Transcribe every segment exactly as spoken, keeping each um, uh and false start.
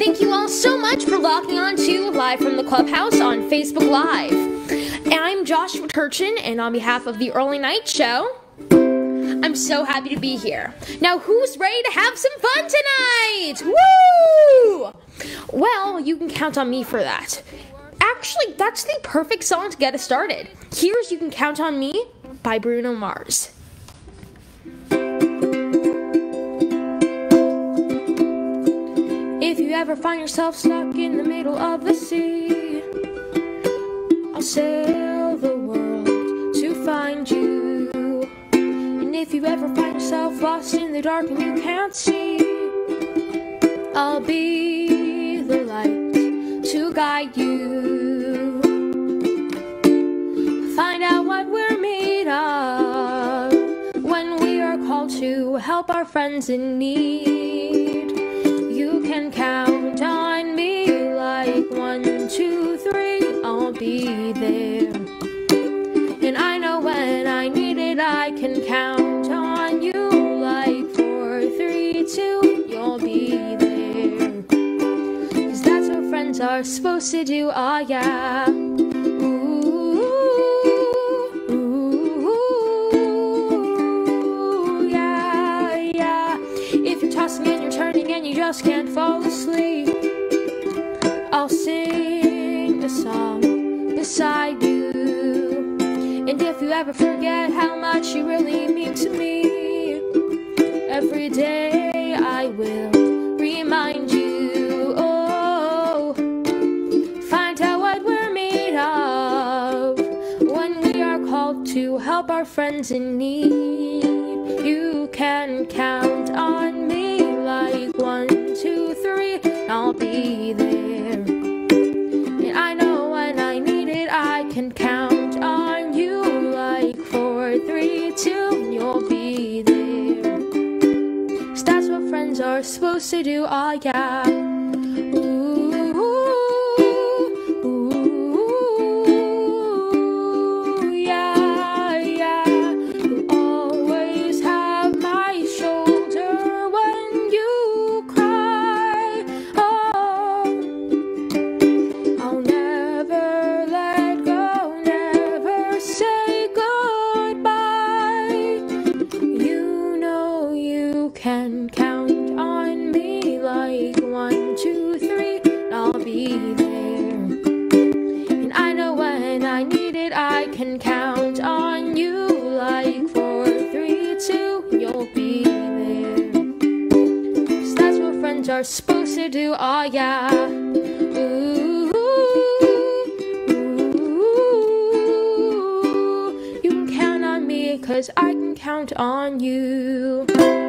Thank you all so much for logging on to Live from the Clubhouse on Facebook Live. And I'm Joshua Turchin, and on behalf of the Early Night Show, I'm so happy to be here. Now, who's ready to have some fun tonight? Woo! Well, you can count on me for that. Actually, that's the perfect song to get us started. Here's You Can Count on Me by Bruno Mars. If you ever find yourself stuck in the middle of the sea, I'll sail the world to find you. And if you ever find yourself lost in the dark and you can't see, I'll be the light to guide you. Find out what we're made of when we are called to help our friends in need. You can count on me like one, two, three, I'll be there. And I know when I need it, I can count on you like four, three, two, you'll be there. 'Cause that's what friends are supposed to do, oh yeah. Ooh, ooh, yeah, yeah. If you're tossing and you're turning and you just can't fall asleep, I'll sing a song beside you. And if you ever forget how much you really mean to me, every day I will remind you. Oh, find out what we're made of when we are called to help our friends in need. You can count on me like one, two, three, I'll be there. And I know when I need it, I can count on you like four, three, two, you'll be there. 'Cause that's what friends are supposed to do, oh yeah. Ooh, ooh, ooh, yeah, yeah. You'll always have my shoulder when you cry. Oh, I'll never let go, never say goodbye. You know you can count on me like one, two, three, I'll be there. And I know when I need it, I can count on you like four, three, two, you'll be there. 'Cause that's what friends are supposed to do, oh yeah. Ooh, ooh, you can count on me 'cause I can count on you.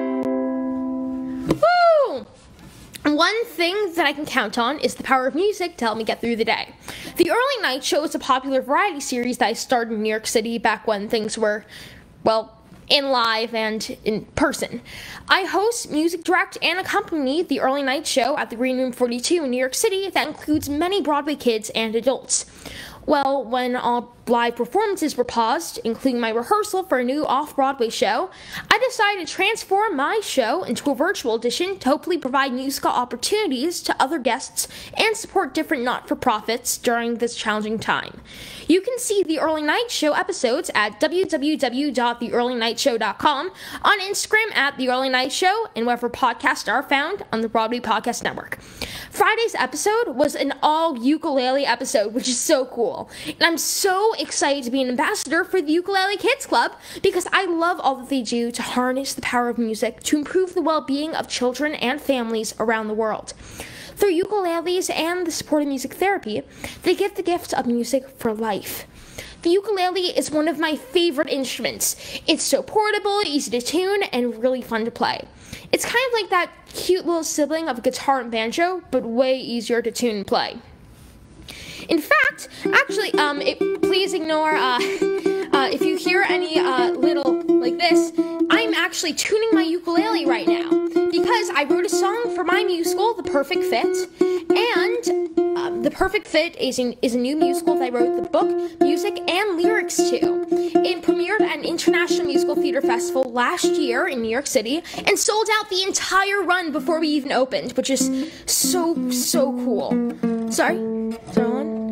Woo! One thing that I can count on is the power of music to help me get through the day. The Early Night Show is a popular variety series that I started in New York City back when things were, well, in live and in person. I host, music direct, and accompany the Early Night Show at the Green Room forty-two in New York City that includes many Broadway kids and adults. Well, when all live performances were paused, including my rehearsal for a new off-Broadway show, I decided to transform my show into a virtual edition to hopefully provide musical opportunities to other guests and support different not-for-profits during this challenging time. You can see the Early Night Show episodes at w w w dot the early night show dot com, on Instagram at The Early Night Show, and wherever podcasts are found on the Broadway Podcast Network. Friday's episode was an all-ukulele episode, which is so cool. And I'm so excited to be an ambassador for the Ukulele Kids Club because I love all that they do to harness the power of music to improve the well-being of children and families around the world. Through ukuleles and the support of music therapy, they give the gift of music for life. The ukulele is one of my favorite instruments. It's so portable, easy to tune, and really fun to play. It's kind of like that cute little sibling of a guitar and banjo, but way easier to tune and play. In fact, actually, um, it, please ignore, uh, uh, if you hear any, uh, little, like this, I'm actually tuning my ukulele right now, because I wrote a song for my musical, The Perfect Fit, and Um, The Perfect Fit is, an, is a new musical that I wrote the book, music, and lyrics to. It premiered at an International Musical Theater Festival last year in New York City and sold out the entire run before we even opened, which is so, so cool. Sorry? Is there one?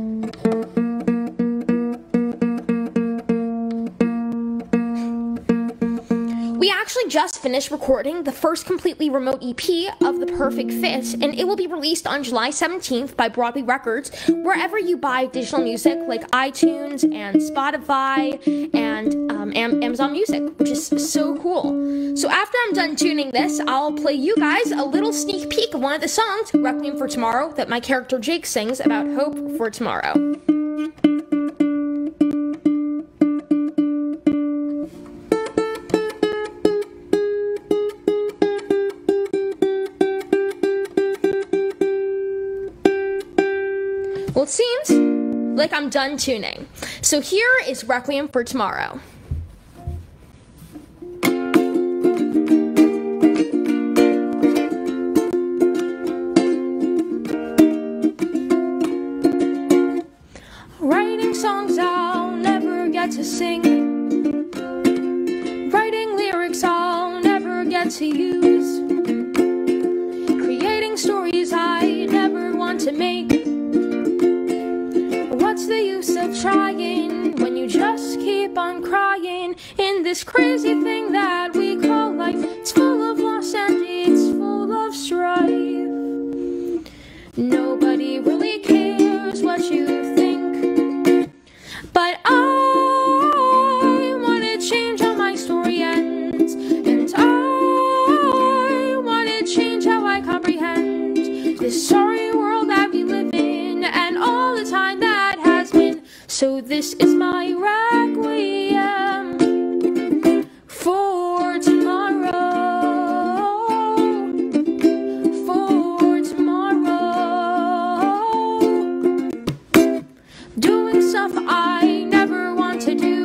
We actually just finished recording the first completely remote E P of The Perfect Fit, and it will be released on July seventeenth by Broadway Records, wherever you buy digital music like iTunes and Spotify and um, Am- Amazon Music, which is so cool. So after I'm done tuning this, I'll play you guys a little sneak peek of one of the songs, Requiem for Tomorrow, that my character Jake sings about hope for tomorrow. Well, it seems like I'm done tuning. So here is Requiem for Tomorrow. Writing songs I'll never get to sing. Writing lyrics I'll never get to use. Creating stories I never want to make. What's the use of trying when you just keep on crying in this crazy thing that we call life? It's full of loss and it's full of strife. Nobody really cares what you think, but I want to change how my story ends, and I want to change how I comprehend this sorry world that we live in and all the time that has been. So this is my requiem for tomorrow, for tomorrow. Doing stuff I never want to do,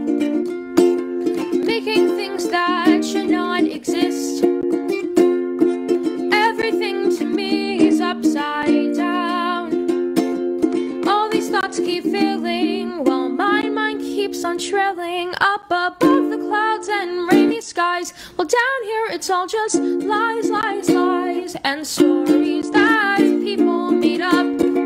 making things that should not exist. Everything to me is upside down. All these thoughts keep failing while my mind keeps on trailing up above the clouds and rainy skies. Well, down here it's all just lies, lies, lies, and stories that people made up.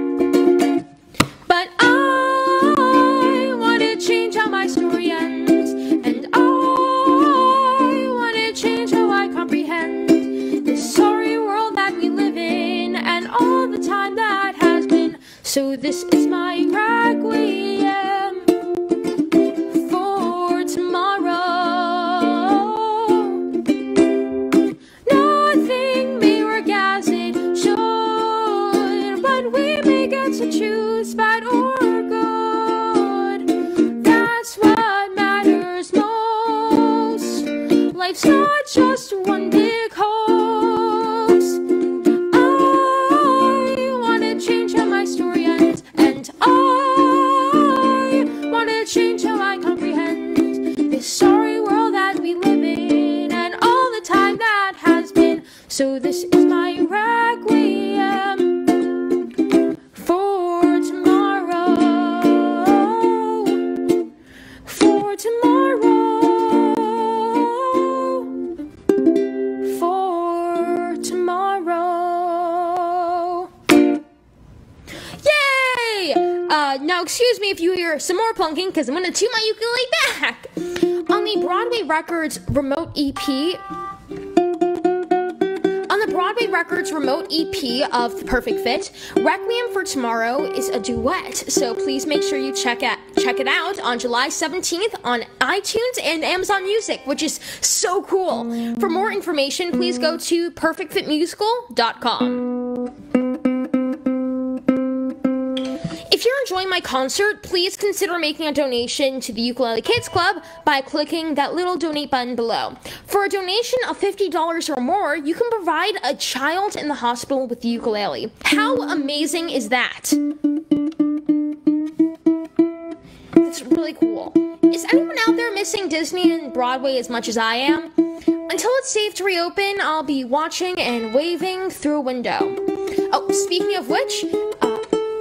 But I want to change how my story ends, and I want to change how I comprehend this sorry world that we live in and all the time that has been. So this is my requiem for tomorrow. Nothing may work as it should, but we may get to choose bad or good. That's what matters most. Life's not just one big hoax. I want to change how my story ends, and I want to change how I comprehend this sorry world that we live in and all the time that has been. So this is my requiem for tomorrow, for tomorrow, for tomorrow. Yay! Uh, now excuse me if you hear some more plunking, because I'm going to tune my ukulele back. On the Broadway Records remote E P, On the Broadway Records remote E P of The Perfect Fit, Requiem for Tomorrow is a duet, so please make sure you check it, check it out on July seventeenth on iTunes and Amazon Music, which is so cool. For more information, please go to perfect fit musical dot com. If you're enjoying my concert, please consider making a donation to the Ukulele Kids Club by clicking that little donate button below. For a donation of fifty dollars or more, you can provide a child in the hospital with the ukulele. How amazing is that? It's really cool. Is anyone out there missing Disney and Broadway as much as I am? Until it's safe to reopen, I'll be watching and waving through a window. Oh, speaking of which, uh,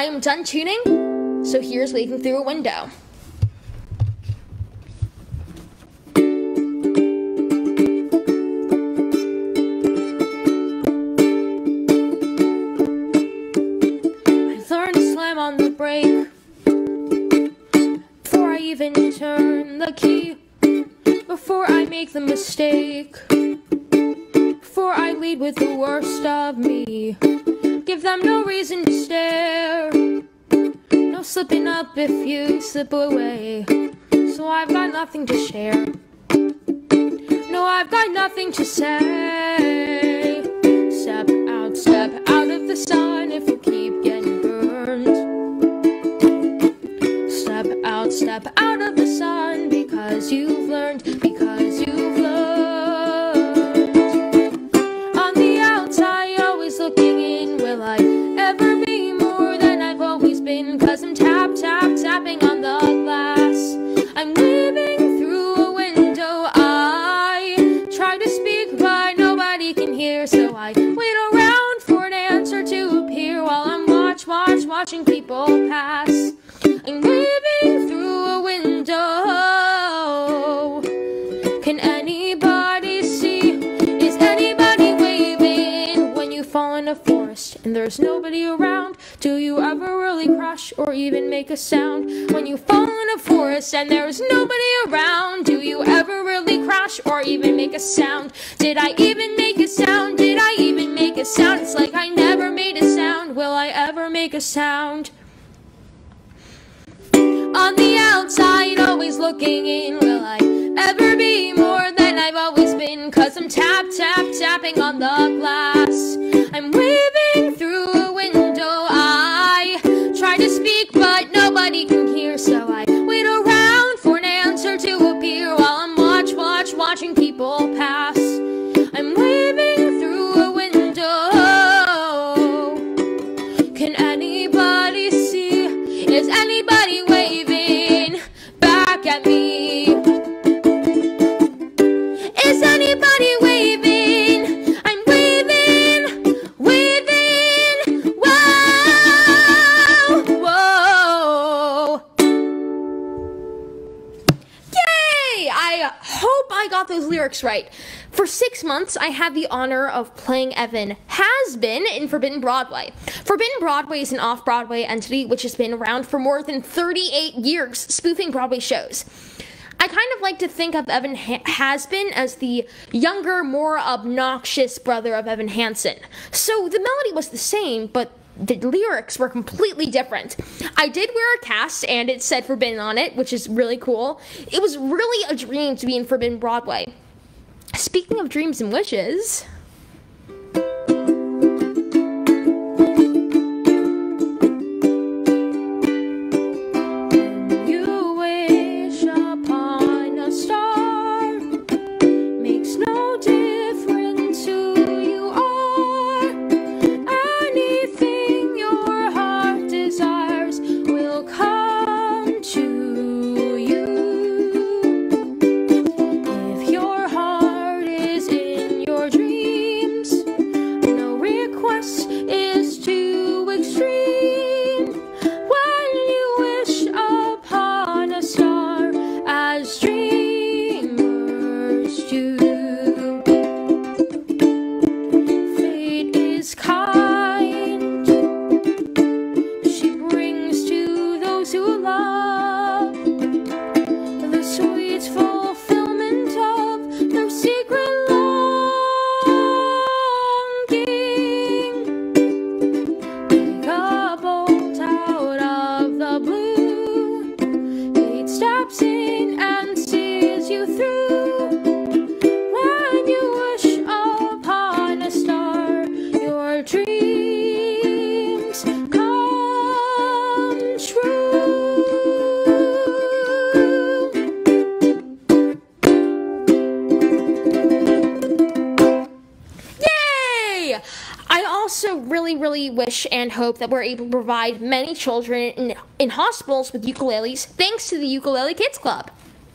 I am done tuning, so here's Waving Through a Window. I learned to slam on the brake before I even turn the key, before I make the mistake, before I lead with the worst of me. Give them no reason to stare, no slipping up if you slip away. So I've got nothing to share, no, I've got nothing to say. Step out, step out of the sun if you keep getting burned. Step out, step out of the sun because you've learned, because you've learned. On the outside, always looking in, will I ever be more than I've always been? Cause I'm tap, tap, tapping on the glass. I'm leaving through a window. I try to speak, but nobody can hear. So I wait around for an answer to appear while I'm watch, watch, watching people pass. I'm waving through a window. Can anybody see? Is anybody waving when you fall in a forest and there's nobody around? Do you ever really crash or even make a sound? When you fall in a forest and there's nobody around, do you ever really crash or even make a sound? Did I even make a sound? Did I even make a sound? It's like I never made a sound. Will I ever make a sound? On the outside, always looking in, will I ever be more than I've always been? Cause I'm tap, tap, tapping on the glass. I'm waving through a window. I try to speak, but nobody can hear. So I wait around for an answer to appear while I'm watch, watch, watching people pass. I'm waving through a window. Can anybody see? Is anybody waving back at me? Is anybody waving? I'm waving, waving, whoa, whoa. Yay! I hope I got those lyrics right. For six months, I had the honor of playing Evan Has-Been in Forbidden Broadway. Forbidden Broadway is an off-Broadway entity which has been around for more than thirty-eight years, spoofing Broadway shows. I kind of like to think of Evan ha- Has-Been as the younger, more obnoxious brother of Evan Hansen. So the melody was the same, but the lyrics were completely different. I did wear a cast, and it said Forbidden on it, which is really cool. It was really a dream to be in Forbidden Broadway. Speaking of dreams and wishes... really, really wish and hope that we're able to provide many children in, in hospitals with ukuleles thanks to the Ukulele Kids Club.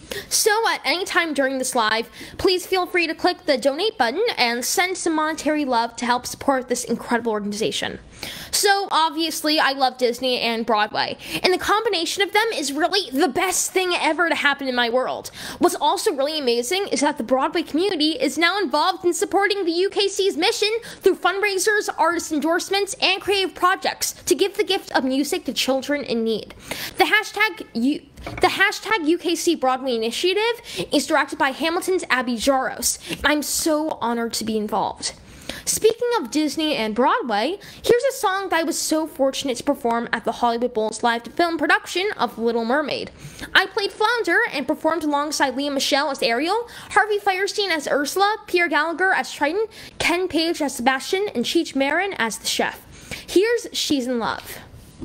So at any time during this live, please feel free to click the donate button and send some monetary love to help support this incredible organization. So obviously I love Disney and Broadway, and the combination of them is really the best thing ever to happen in my world. What's also really amazing is that the Broadway community is now involved in supporting the U K C's mission through fundraisers, artist endorsements, and creative projects to give the gift of music to children in need. The hashtag U The hashtag U K C Broadway Initiative is directed by Hamilton's Abby Jaros, and I'm so honored to be involved. Speaking of Disney and Broadway, here's a song that I was so fortunate to perform at the Hollywood Bowl's live-to-film production of Little Mermaid. I played Flounder and performed alongside Lea Michele as Ariel, Harvey Fierstein as Ursula, Pierre Gallagher as Triton, Ken Page as Sebastian, and Cheech Marin as the chef. Here's She's in Love.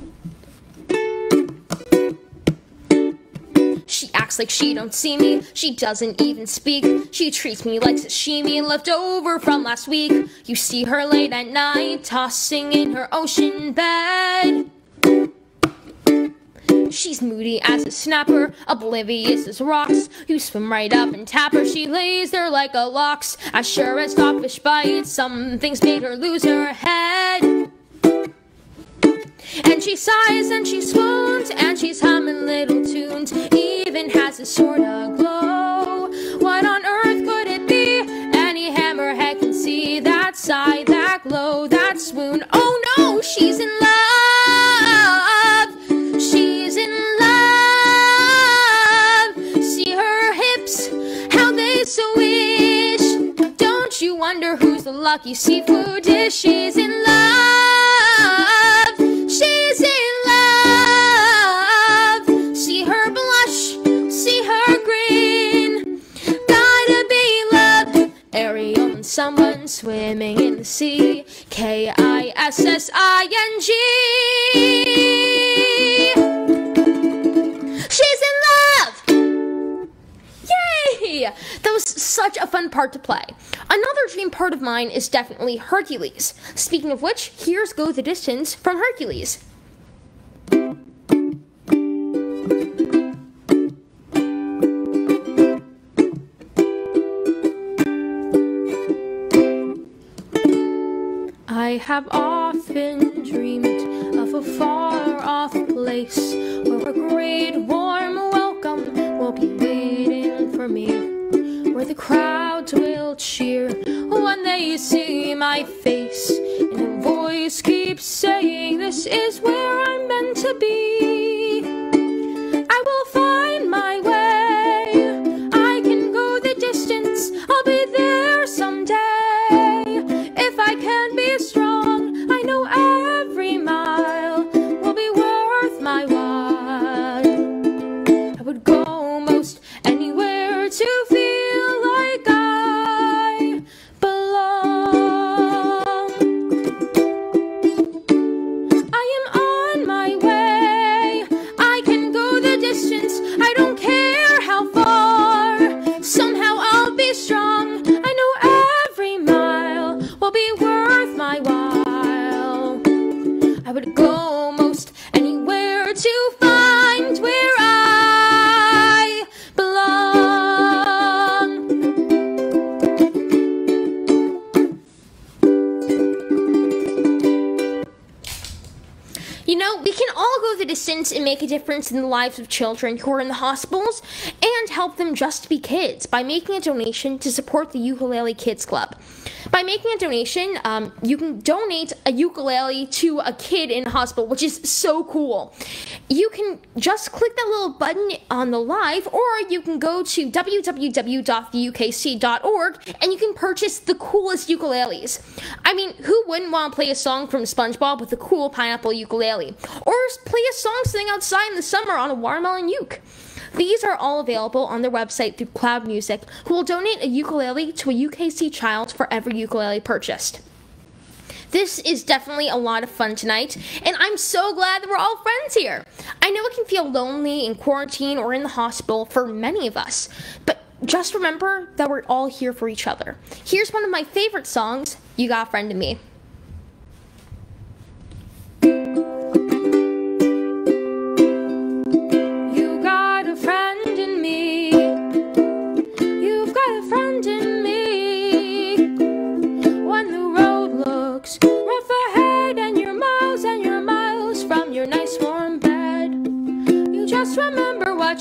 She acts like she don't see me, she doesn't even speak. She treats me like sashimi left over from last week. You see her late at night, tossing in her ocean bed. She's moody as a snapper, oblivious as rocks. You swim right up and tap her, she lays there like a lox. As sure as starfish bites, something's made her lose her head. And she sighs and she swoons, and she's humming little tunes, even has a sort of glow. What on earth could it be? Any hammerhead can see that sigh, that glow, that swoon. Oh no, she's in love. She's in love. See her hips, how they swish. Don't you wonder who's the lucky seafood dish? She's in love. She's in love. See her blush, see her grin. Gotta be love. Ariel and someone swimming in the sea. K I S S I N G. She's in love. Yay! That was such a fun part to play. Another dream part of mine is definitely Hercules. Speaking of which, here's Go the Distance from Hercules. I have often dreamed of a far-off place where a great warm welcome will be waiting for me, where the crowds will cheer when they see my face, and a voice keeps saying, this is where I'm meant to be. I will find my way, I can go the distance, I'll be there someday. If I can be strong, I know every mile will be worth my while. I would go most anywhere to feel like I belong. I am on my way, I can go the distance, I don't care how far. Somehow I'll be strong, I know every mile will be worth my while. I would go most anywhere to find where I belong. You know, we can all go the distance and make a difference in the lives of children who are in the hospitals and help them just be kids by making a donation to support the Ukulele Kids Club. By making a donation, um, you can donate a ukulele to a kid in the hospital, which is so cool. You can just click that little button on the live, or you can go to w w w dot the u k c dot org and you can purchase the coolest ukuleles. I mean, who wouldn't want to play a song from SpongeBob with a cool pineapple ukulele? Or play a song sitting outside in the summer on a watermelon uke. These are all available on their website through Cloud Music, who will donate a ukulele to a U K C child for every ukulele purchased. This is definitely a lot of fun tonight, and I'm so glad that we're all friends here. I know it can feel lonely in quarantine or in the hospital for many of us, but just remember that we're all here for each other. Here's one of my favorite songs, You Got a Friend in Me. You got a friend in me.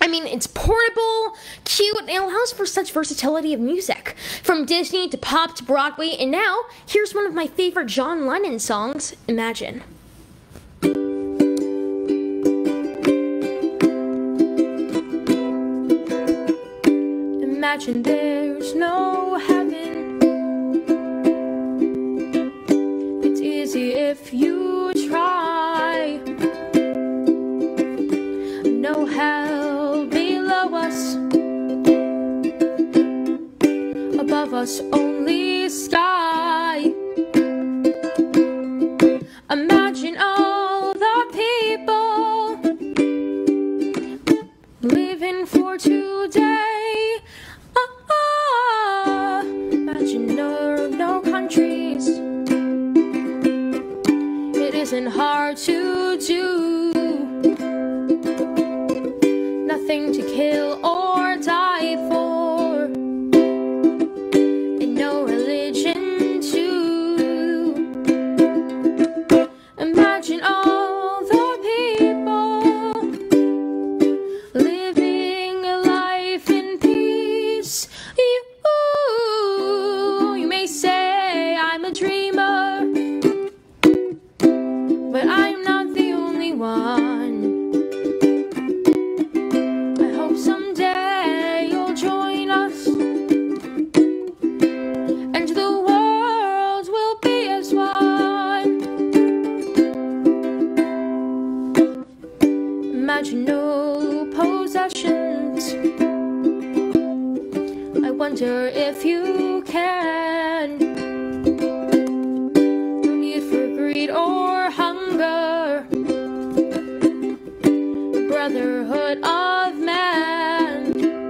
I mean, it's portable, cute, and it allows for such versatility of music. From Disney to pop to Broadway, and now, here's one of my favorite John Lennon songs, Imagine. Imagine there's no heaven. It's easy if you try. No hell below us. Above us only sky. Imagine all the people living for today. Ah, imagine no, no countries. It isn't hard to do. Nothing to kill or die for, and no religion too. Imagine all the people living a life in peace. You, you may say I'm a dreamer, but I'm not the only one. Someday you'll join us, and the world will be as one. Imagine no possessions. I wonder if you can. No need for greed or hunger. Brotherhood of man.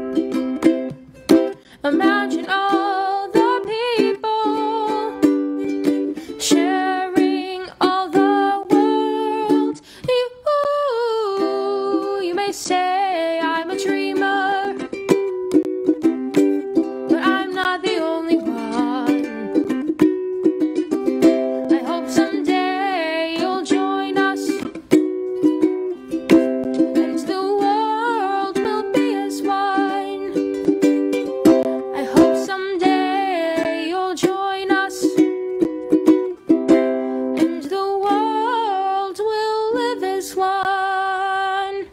Imagine all the people sharing all the world. You, you may say I'm a dreamer, but I'm not the only one. I hope someday you'll join us, and the world will be as one. I hope someday you'll join us, and the world will live as one.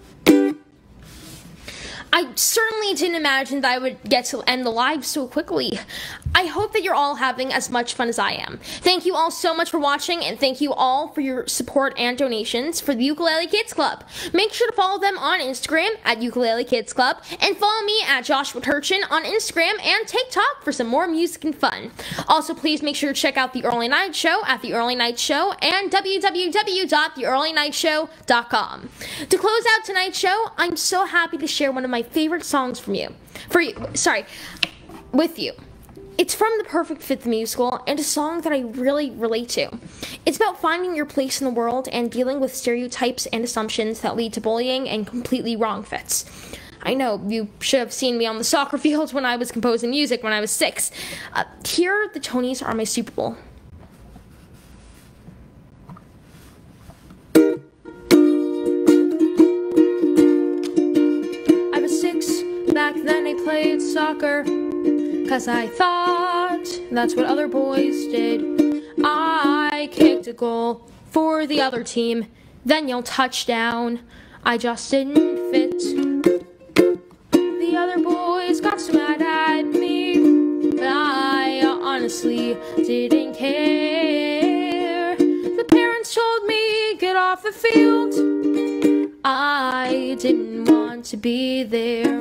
I certainly didn't imagine that I would get to end the live so quickly. I hope that you're all having as much fun as I am. Thank you all so much for watching, and thank you all for your support and donations for the Ukulele Kids Club. Make sure to follow them on Instagram at Ukulele Kids Club, and follow me at Joshua Turchin on Instagram and TikTok for some more music and fun. Also, please make sure to check out The Early Night Show at The Early Night Show and w w w dot the early night show dot com. To close out tonight's show, I'm so happy to share one of my favorite songs from you. For you, sorry, with you. It's from The Perfect Fit the Musical, and a song that I really relate to. It's about finding your place in the world and dealing with stereotypes and assumptions that lead to bullying and completely wrong fits. I know, you should have seen me on the soccer field when I was composing music when I was six. Uh, here, the Tonys are my Super Bowl. I was six, back then I played soccer, 'cause I thought that's what other boys did. I kicked a goal for the other team, then yelled touchdown. I just didn't fit. The other boys got so mad at me, but I honestly didn't care. The parents told me, get off the field. I didn't want to be there.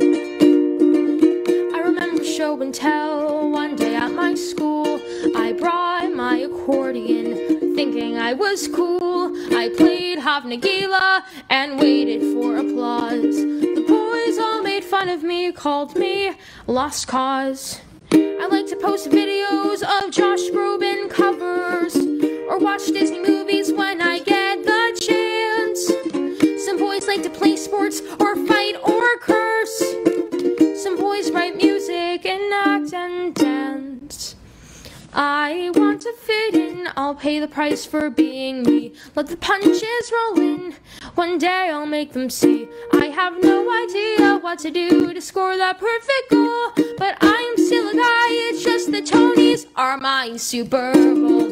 Show and tell one day at my school. I brought my accordion, thinking I was cool. I played Hav Nagila and waited for applause. The boys all made fun of me, called me Lost Cause. I like to post videos of Josh Groban covers, or watch Disney movies when I get the chance. Some boys like to play sports or fight or curse. Some boys write music and act and dance. I want to fit in, I'll pay the price for being me. Let the punches roll in. One day I'll make them see. I have no idea what to do to score that perfect goal, but I am still a guy, it's just the Tonys are my Super Bowl.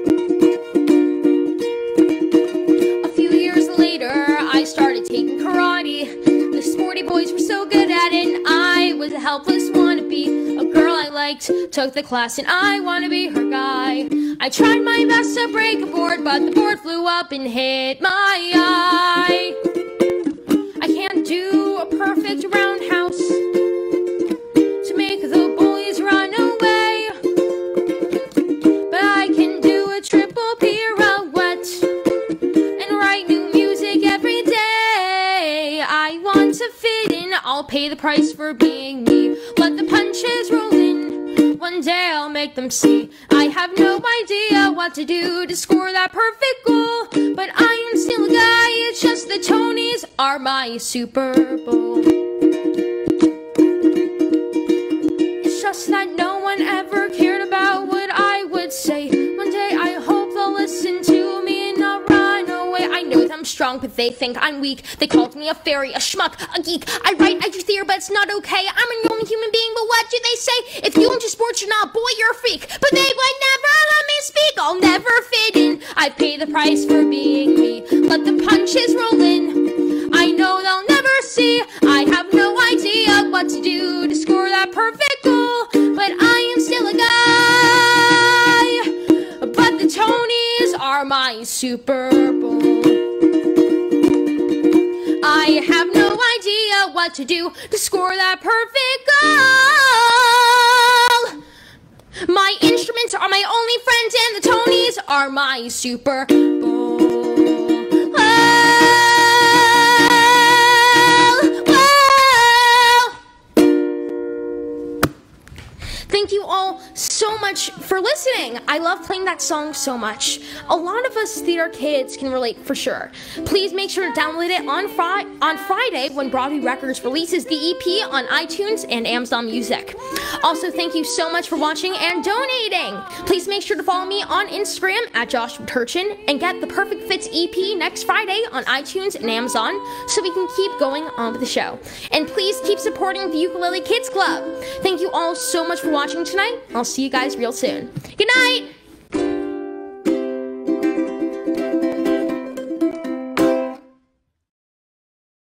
A few years later, I started taking karate. The sporty boys were so good at it, and I was a helpless wannabe. A girl I liked took the class, and I want to be her guy. I tried my best to break a board, but the board flew up and hit my eye. I can't do a perfect roundhouse to make the boys run away, but I can do a triple pirouette and write new music every day. I want to fit in, I'll pay the price for being me. Let the punches roll in, one day I'll make them see. I have no idea what to do to score that perfect goal, but I am still a guy, it's just the Tonys are my Super Bowl. It's just that no one ever cared about what I would say. One day I hope they'll listen to me and not run away. I know that I'm strong, but they think I'm weak. They called me a fairy, a schmuck, a geek. I write, I do theater, but it's not okay. I'm a normal human being, but what do they say? If you into sports, you're not, boy, you're a freak. But they would never let me speak. I'll never fit in. I pay the price for being me. Let the punches roll in. I know they'll never see. I have no idea what to do to score that perfect goal, but I am still a guy. But the Tonys are my Super Bowl. I have no idea what to do to score that perfect goal. My instruments are my only friends, and the Tonys are my Super Bowl. Thank you all so much for listening. I love playing that song so much. A lot of us theater kids can relate for sure. Please make sure to download it on, fri on Friday when Broadway Records releases the E P on iTunes and Amazon Music. Also, thank you so much for watching and donating. Please make sure to follow me on Instagram at Joshua Turchin and get the Perfect Fits E P next Friday on iTunes and Amazon so we can keep going on with the show. And please keep supporting the Ukulele Kids Club. Thank you all so much for watching tonight. I'll see you guys real soon. Good night!